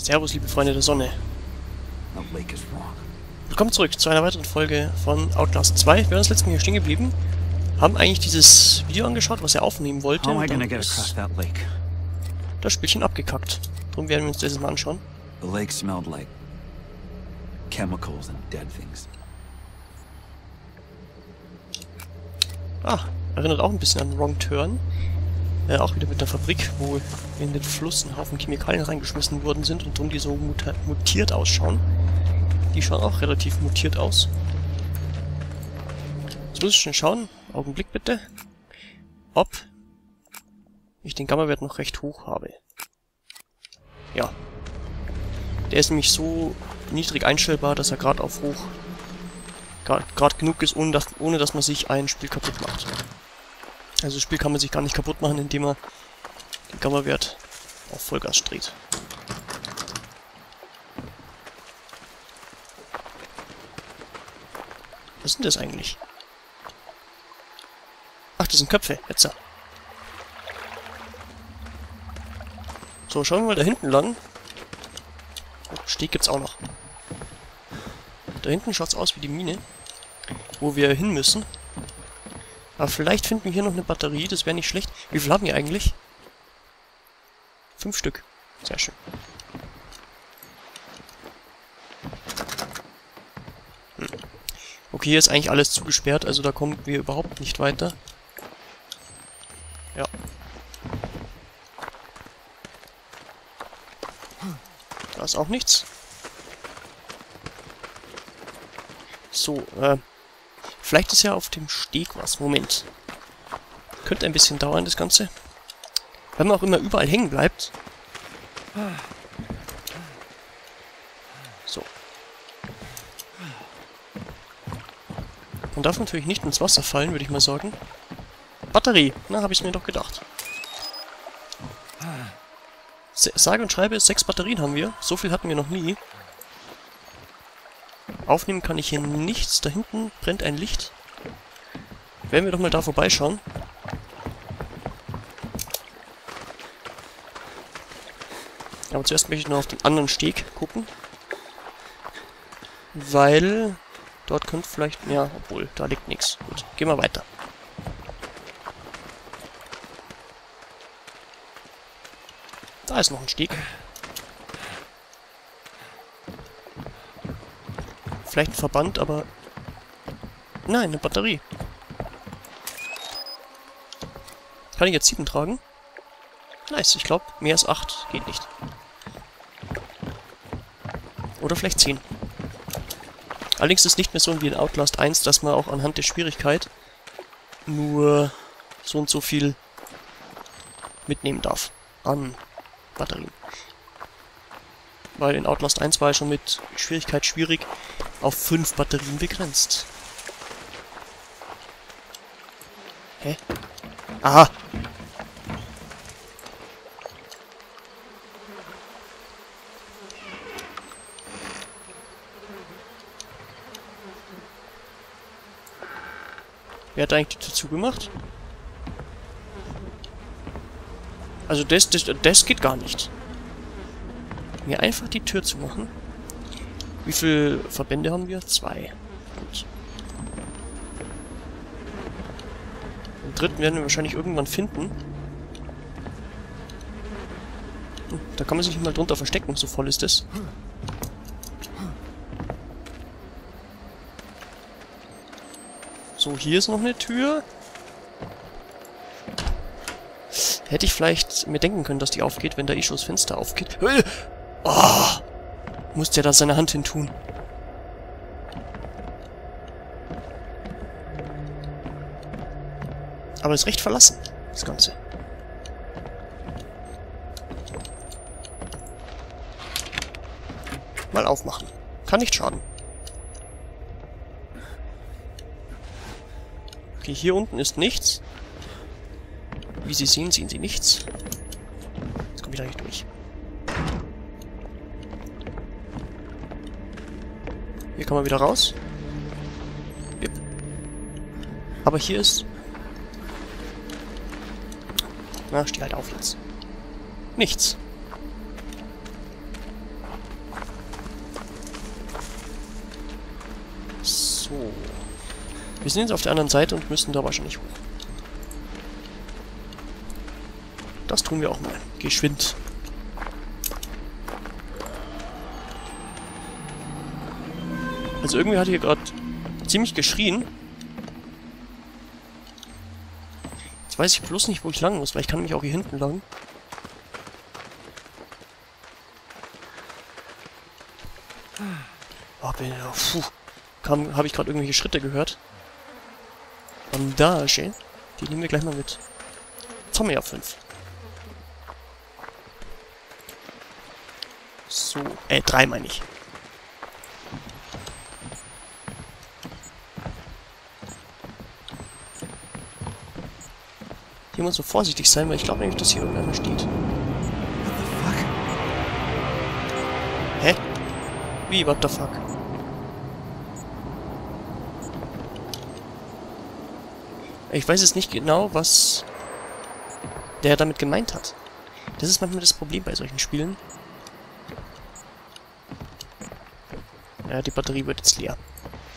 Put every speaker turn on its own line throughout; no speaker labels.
Servus, liebe Freunde der Sonne.
The lake is wrong.
Willkommen zurück zu einer weiteren Folge von Outlast 2. Wir waren das letzte Mal hier stehen geblieben, haben eigentlich dieses Video angeschaut, was er aufnehmen wollte, und dann ist das Spielchen abgekackt. Darum werden wir uns das mal anschauen.
The lake smelled like chemicals and dead things.
Ah, erinnert auch ein bisschen an Wrong Turn. Auch wieder mit der Fabrik, wo in den Fluss ein Haufen Chemikalien reingeschmissen worden sind und darum die so mutiert ausschauen. Die schauen auch relativ mutiert aus. Jetzt muss ich schon schauen, Augenblick bitte, ob ich den Gamma-Wert noch recht hoch habe. Ja. Der ist nämlich so niedrig einstellbar, dass er gerade auf hoch gerade genug ist, ohne dass man sich ein Spiel kaputt macht. Also das Spiel kann man sich gar nicht kaputt machen, indem man den Gamma-Wert auf Vollgas dreht. Was sind das eigentlich? Ach, das sind Köpfe. Jetzt. So, schauen wir mal da hinten lang. Oh, Steg gibt's auch noch. Da hinten schaut's aus wie die Mine, wo wir hin müssen. Aber vielleicht finden wir hier noch eine Batterie, das wäre nicht schlecht. Wie viel haben wir eigentlich? 5 Stück. Sehr schön. Okay, hier ist eigentlich alles zugesperrt, also da kommen wir überhaupt nicht weiter. Ja. Da ist auch nichts. So, vielleicht ist ja auf dem Steg was. Moment. Könnte ein bisschen dauern, das Ganze. Wenn man auch immer überall hängen bleibt. So. Man darf natürlich nicht ins Wasser fallen, würde ich mal sagen. Batterie. Na, habe ich mir doch gedacht. Sage und schreibe, 6 Batterien haben wir. So viel hatten wir noch nie. Aufnehmen kann ich hier nichts. Da hinten brennt ein Licht. Werden wir doch mal da vorbeischauen. Aber zuerst möchte ich noch auf den anderen Steg gucken. Weil dort könnte vielleicht... Ja, obwohl, da liegt nichts. Gut, gehen wir weiter. Da ist noch ein Steg. Vielleicht ein Verband, aber... Nein, eine Batterie. Kann ich jetzt 7 tragen? Nice, ich glaube, mehr als 8 geht nicht. Oder vielleicht 10. Allerdings ist es nicht mehr so wie in Outlast 1, dass man auch anhand der Schwierigkeit nur so und so viel mitnehmen darf an Batterien. Weil in Outlast 1 war ja schon mit Schwierigkeit schwierig auf 5 Batterien begrenzt. Hä? Aha! Wer hat eigentlich die Tür zugemacht? Also das geht gar nicht. Mir einfach die Tür zumachen. Wie viele Verbände haben wir? 2. Gut. Den dritten werden wir wahrscheinlich irgendwann finden. Da kann man sich nicht mal drunter verstecken, so voll ist es. So, hier ist noch eine Tür. Hätte ich vielleicht mir denken können, dass die aufgeht, wenn da eh schon das Fenster aufgeht. Oh! Musste er da seine Hand hin tun. Aber ist recht verlassen, das Ganze. Mal aufmachen. Kann nicht schaden. Okay, hier unten ist nichts. Wie Sie sehen, sehen Sie nichts. Jetzt komme ich da nicht durch. Hier kann man wieder raus. Yep. Aber hier ist... Na, steh halt auf jetzt. Nichts. Wir sind jetzt auf der anderen Seite und müssen da wahrscheinlich hoch. Das tun wir auch mal. Geschwind. Also irgendwie hat hier gerade ziemlich geschrien. Jetzt weiß ich bloß nicht, wo ich lang muss, weil ich kann mich auch hier hinten lang. Oh, habe ich gerade irgendwelche Schritte gehört. Bandage. Die nehmen wir gleich mal mit. Jetzt haben wir ja 5. So, 3 meine ich. Hier muss so vorsichtig sein, weil ich glaube nämlich, dass hier irgendeiner steht.
Fuck.
Hä? Wie, what the fuck? Ich weiß jetzt nicht genau, was der damit gemeint hat. Das ist manchmal das Problem bei solchen Spielen. Ja, die Batterie wird jetzt leer.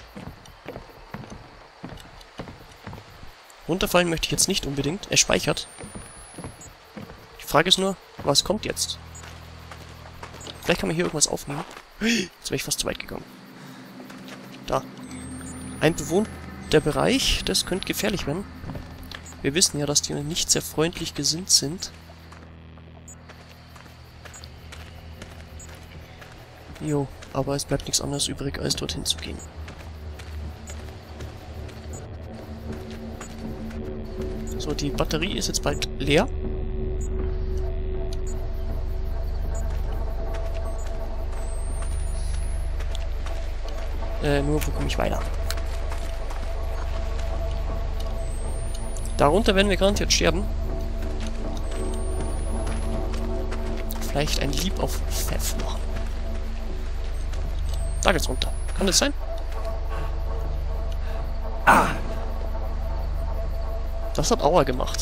Runterfallen möchte ich jetzt nicht unbedingt. Er speichert. Die Frage ist nur, was kommt jetzt? Vielleicht kann man hier irgendwas aufnehmen. Jetzt wäre ich fast zu weit gegangen. Da. Ein bewohnter Bereich, das könnte gefährlich werden. Wir wissen ja, dass die nicht sehr freundlich gesinnt sind. Jo, aber es bleibt nichts anderes übrig, als dorthin zu gehen. So, die Batterie ist jetzt bald leer. Nur, wo komme ich weiter? Darunter werden wir garantiert sterben. Vielleicht ein Lieb auf Pfeff machen. Da geht's runter. Kann das sein? Ah! Das hat Aua gemacht.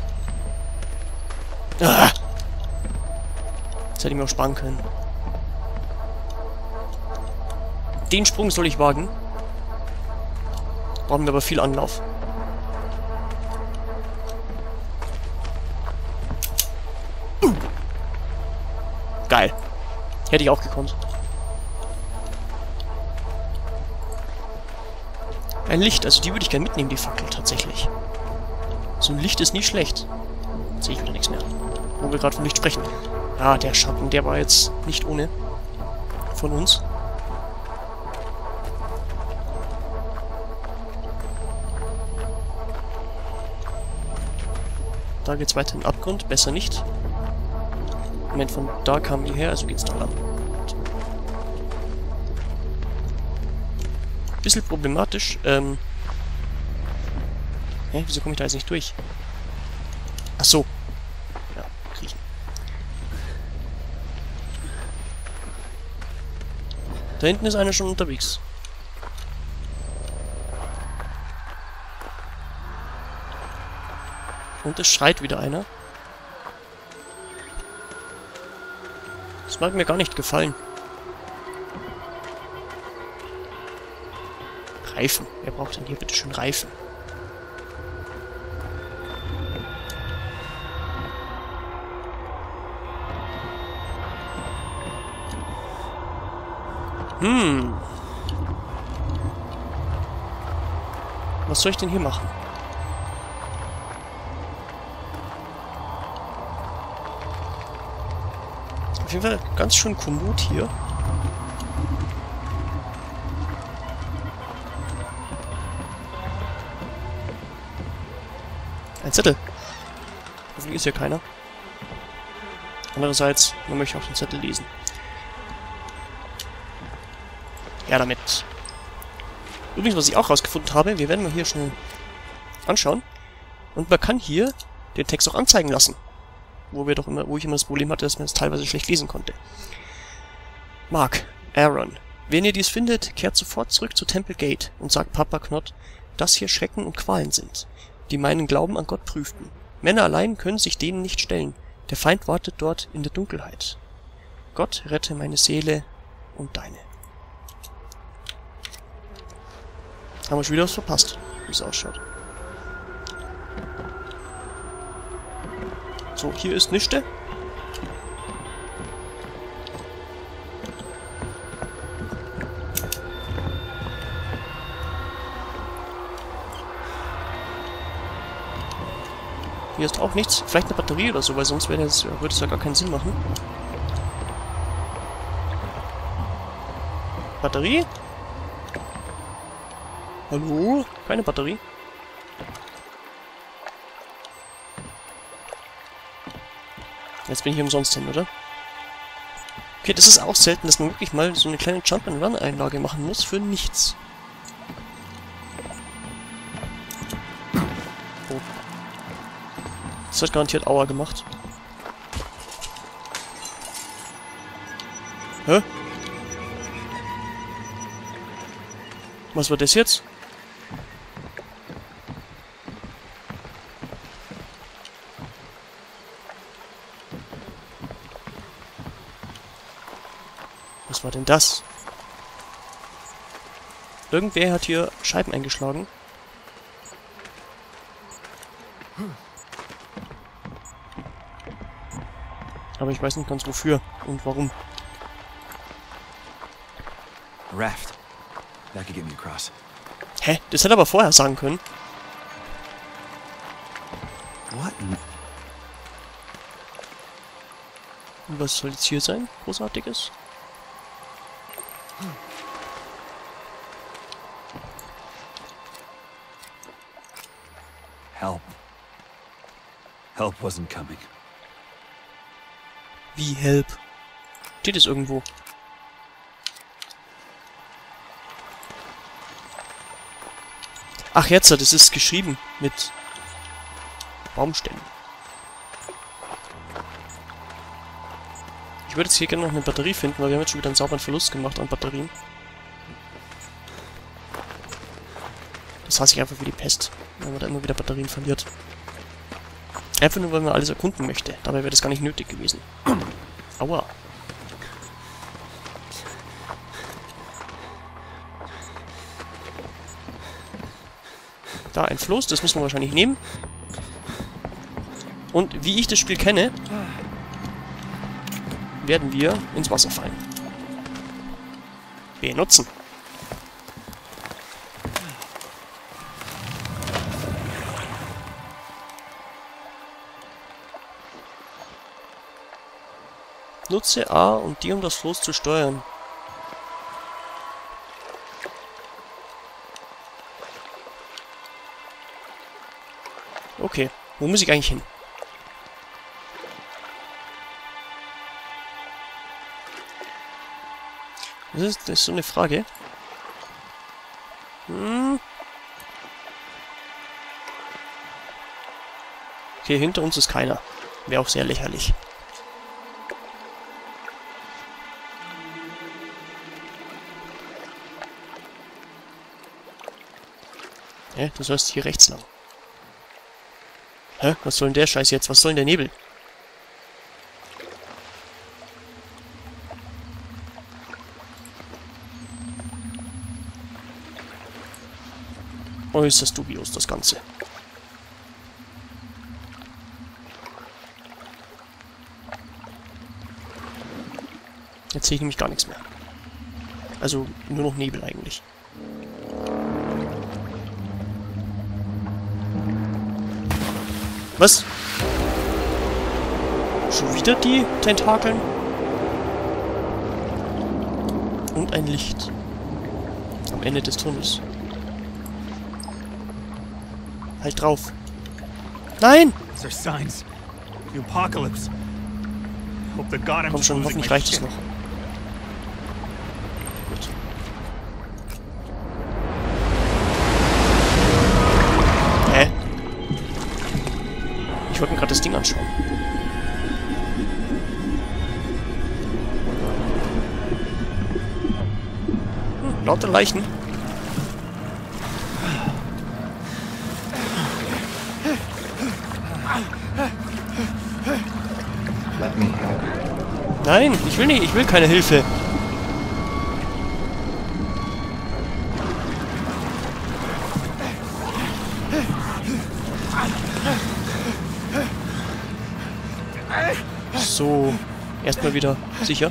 Ah! Das hätte ich mir auch sparen können. Den Sprung soll ich wagen. Brauchen wir aber viel Anlauf. Geil. Hätte ich auch gekonnt. Ein Licht, also die würde ich gerne mitnehmen, die Fackel, tatsächlich. So ein Licht ist nie schlecht. Jetzt sehe ich wieder nichts mehr. Wo wir gerade von Licht sprechen. Ah, der Schatten, der war jetzt nicht ohne. Von uns. Da geht's weiter in den Abgrund, besser nicht. Moment, von da kamen die her, also geht's da lang. Bisschen problematisch, wieso komme ich da jetzt nicht durch? Ach so. Ja, kriechen. Da hinten ist einer schon unterwegs. Und es schreit wieder einer. Das mag mir gar nicht gefallen. Reifen. Wer braucht denn hier bitte schön Reifen? Was soll ich denn hier machen? Auf jeden Fall ganz schön kommod hier. Ein Zettel. Hoffentlich ist hier keiner. Andererseits, man möchte auch den Zettel lesen. Ja, damit. Übrigens, was ich auch rausgefunden habe, wir werden mal hier schnell anschauen. Und man kann hier den Text auch anzeigen lassen. Wo ich immer das Problem hatte, dass man es teilweise schlecht lesen konnte. Mark, Aaron. Wenn ihr dies findet, kehrt sofort zurück zu Temple Gate und sagt Papa Knott, dass hier Schrecken und Qualen sind, die meinen Glauben an Gott prüften. Männer allein können sich denen nicht stellen. Der Feind wartet dort in der Dunkelheit. Gott rette meine Seele und deine. Haben wir schon wieder was verpasst. wie es ausschaut. So, hier ist nichts. Hier ist auch nichts. Vielleicht eine Batterie oder so, weil sonst würde es ja gar keinen Sinn machen. Batterie? Hallo? Keine Batterie? Jetzt bin ich umsonst hin, oder? Okay, das ist auch selten, dass man wirklich mal so eine kleine Jump-and-Run-Einlage machen muss für nichts. Oh. Das hat garantiert Aua gemacht. Hä? Was war das jetzt? Was war denn das? Irgendwer hat hier Scheiben eingeschlagen. Aber ich weiß nicht ganz wofür und warum.
Raft. That could get me across.
Hä? Das hätte er aber vorher sagen können.
What?
Und was soll jetzt hier sein? Großartiges?
Help. Help wasn't coming.
Wie Help? Steht es irgendwo? Ach, jetzt, das ist geschrieben mit Baumstämmen. Ich würde jetzt hier gerne noch eine Batterie finden, weil wir haben jetzt schon wieder einen sauberen Verlust gemacht an Batterien. Das hasse ich einfach wie die Pest, wenn man da immer wieder Batterien verliert. Einfach nur, weil man alles erkunden möchte. Dabei wäre das gar nicht nötig gewesen. Aua. Da, ein Floß, das müssen wir wahrscheinlich nehmen. Und wie ich das Spiel kenne, werden wir ins Wasser fallen. Benutzen. Nutze A und D, um das Floß zu steuern. Okay, wo muss ich eigentlich hin? Das ist so eine Frage. Okay, hinter uns ist keiner. Wäre auch sehr lächerlich. Hä? Du sollst hier rechts lang. Hä? Was soll denn der Scheiß jetzt? Was soll denn der Nebel? Äußerst dubios, das Ganze. Jetzt sehe ich nämlich gar nichts mehr. Also nur noch Nebel eigentlich. Was? Schon wieder die Tentakeln? Und ein Licht. Am Ende des Tunnels. Halt drauf. Nein!
These are signs. The apocalypse. Hope the god
Komm schon, hoffentlich reicht es noch. Gut. Hä? Ich wollte mir gerade das Ding anschauen. Lauter Leichen. Nein, ich will nicht, ich will keine Hilfe. So, erstmal wieder sicher.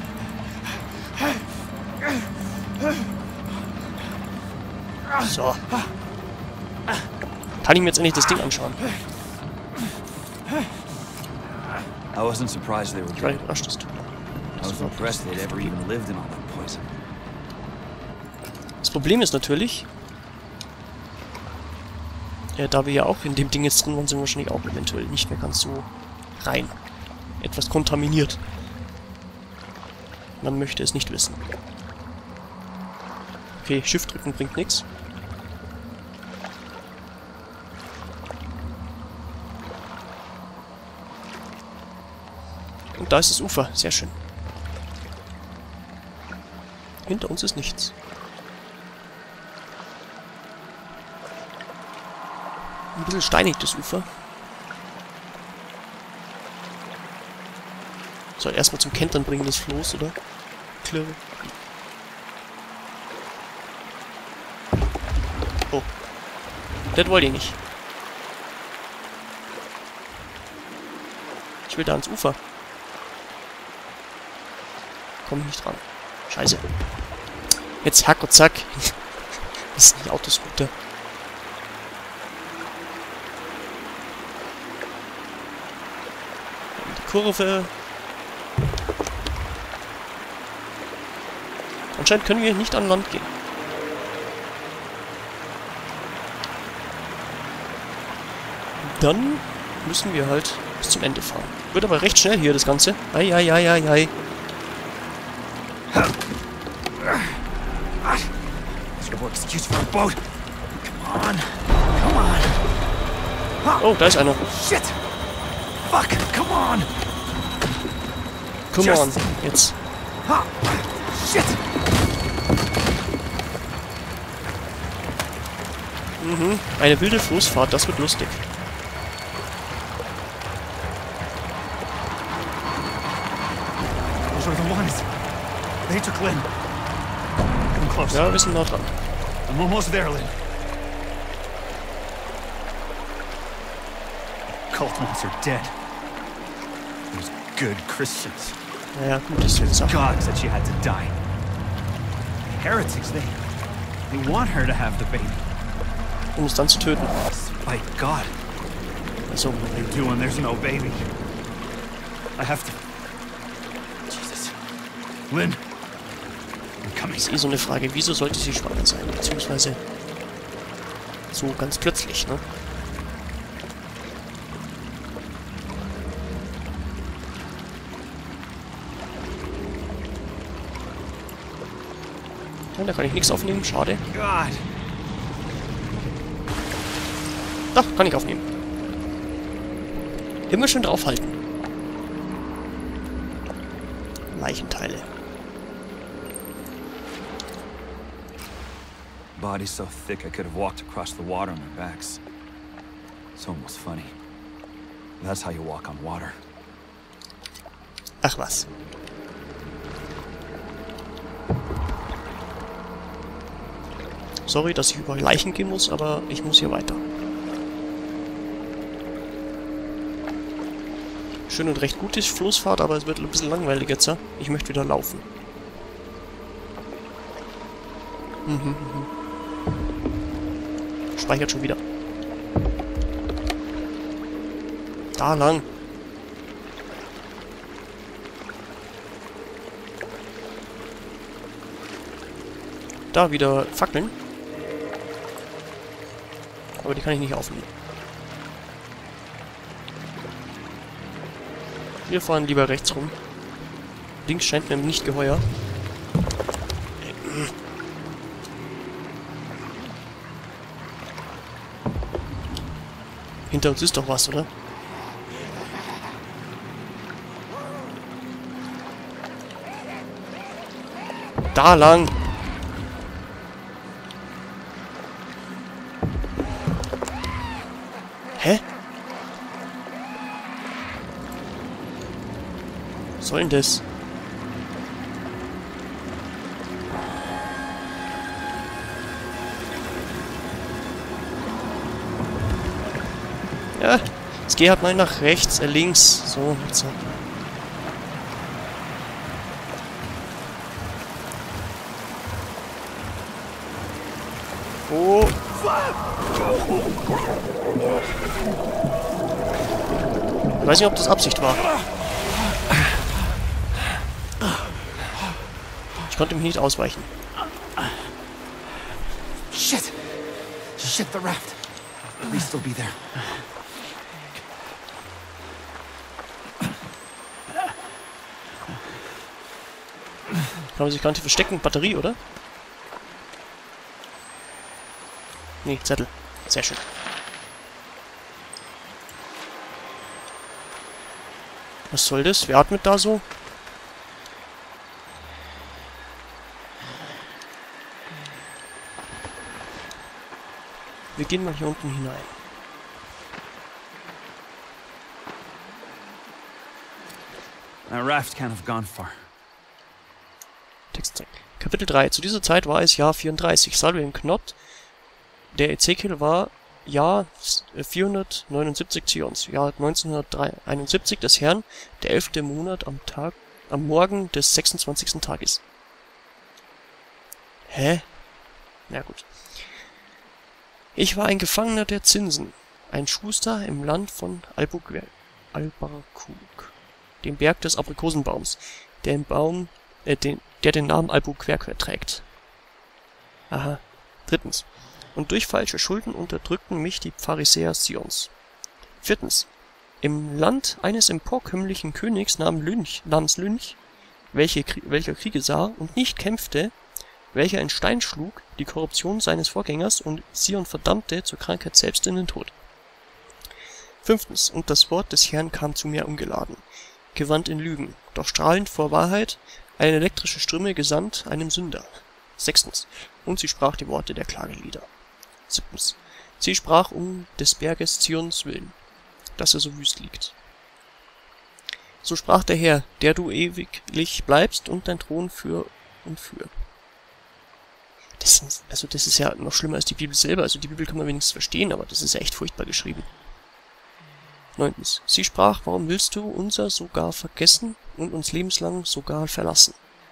So. Kann ich mir jetzt endlich das Ding anschauen?
I wasn't surprised they were
Ich war
dead.
überrascht, dass du...
I was impressed they'd ever even lived in all that poison.
Das Problem ist natürlich, da wir ja auch in dem Ding jetzt drin waren, sind wir wahrscheinlich auch eventuell nicht mehr ganz so rein. Etwas kontaminiert. Man möchte es nicht wissen. Okay, Shift drücken bringt nichts. Und da ist das Ufer. Sehr schön. Hinter uns ist nichts. Ein bisschen steinig, das Ufer. Soll erstmal zum Kentern bringen, das Floß, oder? Klirre. Oh. Das wollte ich nicht. Ich will da ans Ufer. Komm nicht dran. Scheiße. Jetzt hack und zack. Das ist nicht Autoscooter. Die Kurve. Anscheinend können wir nicht an Land gehen. Dann müssen wir halt bis zum Ende fahren. Wird aber recht schnell hier, das Ganze. Ei, ei, ei, ei, ei.
Excuse for a boat. Come on. Come on.
Oh, da ist einer.
Shit. Fuck. Come on.
Come on. Jetzt.
Shit.
Mhm. Eine wilde Floßfahrt, das wird lustig.
Those are the ones. They took Lynn. Come close.
Ja, wir sind nah dran.
I'm almost there, Lynn. Cult ones are dead. Those good Christians.
Naja, gut, das ist Sache.
God said she had to die. Heretics, they want her to have the baby.
Um es dann zu töten.
By God.
Also,
What they do when there's no baby. I have to... Jesus. Lynn. I'm coming.
ist eh so eine Frage, wieso sollte sie schwanger sein? Beziehungsweise so ganz plötzlich, ne? Ja, da kann ich nichts aufnehmen, schade.
God.
Doch, kann ich aufnehmen. Immer schön draufhalten. Leichenteile.
Bodies so thick I could have walked across the water on their backs. It's almost funny. That's how you walk on water.
Ach was. Sorry, dass ich über Leichen gehen muss, aber ich muss hier weiter. Schön und recht gute Floßfahrt, aber es wird ein bisschen langweilig jetzt. Ja? Ich möchte wieder laufen. Speichert schon wieder. Da lang. Da wieder Fackeln. Aber die kann ich nicht aufnehmen. Wir fahren lieber rechts rum. Links scheint mir nicht geheuer. Hinter uns ist doch was, oder? Da lang! Hä? Was soll denn das? Ja, jetzt geh halt mal nach rechts, links. So, jetzt so. Oh. Ich weiß nicht, ob das Absicht war. Ich konnte mich nicht ausweichen.
Shit! Shit, the raft. At least they'll be there.
Kann man sich gar nicht verstecken. Batterie, oder? Nee, Zettel. Sehr schön. Was soll das? Wer atmet da so? Wir gehen mal hier unten hinein.
That raft can't have gone far.
Text. Kapitel 3. Zu dieser Zeit war es Jahr 34. Salvin Knott. Der Ezekiel war Jahr 479 Zions. Jahr 1971 des Herrn, der 11. Monat am Morgen des 26. Tages. Hä? Na gut. Ich war ein Gefangener der Zinsen, ein Schuster im Land von Albarkuk, dem Berg des Aprikosenbaums, der den Namen Albuquerque trägt. Aha. 3. Und durch falsche Schulden unterdrückten mich die Pharisäer Sions. 4. Im Land eines emporkömmlichen Königs namens Lynch, welcher Kriege sah und nicht kämpfte, welcher in Stein schlug, die Korruption seines Vorgängers und Sion verdammte zur Krankheit selbst in den Tod. 5. Und das Wort des Herrn kam zu mir ungeladen, gewandt in Lügen, doch strahlend vor Wahrheit, eine elektrische Stimme gesandt einem Sünder. 6. Und sie sprach die Worte der Klagelieder. 7. Sie sprach um des Berges Zions willen, dass er so wüst liegt. So sprach der Herr, der du ewiglich bleibst und dein Thron für und für. Das ist ja noch schlimmer als die Bibel selber. Also die Bibel kann man wenigstens verstehen, aber das ist ja echt furchtbar geschrieben. 9. Sie sprach, warum willst du unser sogar vergessen und uns lebenslang sogar verlassen?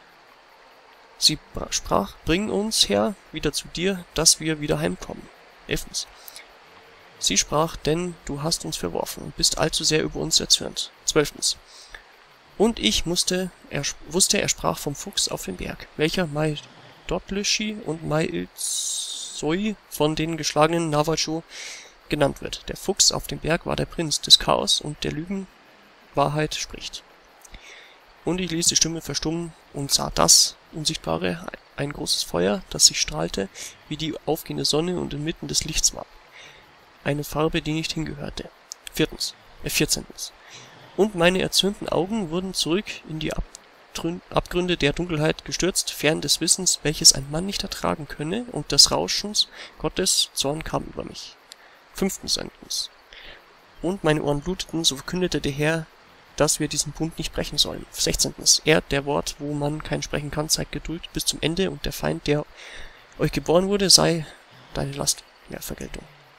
Sie sprach, bring uns, Herr, wieder zu dir, dass wir wieder heimkommen. 11. Sie sprach, denn du hast uns verworfen und bist allzu sehr über uns erzürnt. 12. Und ich wusste, er sprach vom Fuchs auf dem Berg, welcher Mai Dotlishi und Mai Ilzoi von den geschlagenen Navajo genannt wird. Der Fuchs auf dem Berg war der Prinz des Chaos und der Lügen Wahrheit spricht. Und ich ließ die Stimme verstummen und sah das Unsichtbare, ein großes Feuer, das sich strahlte wie die aufgehende Sonne und inmitten des Lichts war. Eine Farbe, die nicht hingehörte. 14. Und meine erzürnten Augen wurden zurück in die Abgründe der Dunkelheit gestürzt, fern des Wissens, welches ein Mann nicht ertragen könne, und des Rauschens Gottes Zorn kam über mich. 5. Und meine Ohren bluteten, so verkündete der Herr, dass wir diesen Bund nicht brechen sollen. 16. Er, der Wort, wo man kein sprechen kann, zeigt Geduld bis zum Ende, und der Feind, der euch geboren wurde, sei deine Last, ja, Vergeltung.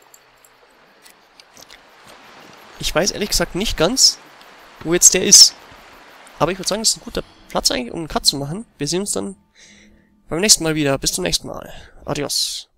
Ich weiß ehrlich gesagt nicht ganz, wo jetzt der ist. Aber ich würde sagen, das ist ein guter Platz eigentlich, um einen Cut zu machen. Wir sehen uns dann beim nächsten Mal wieder. Bis zum nächsten Mal. Adios.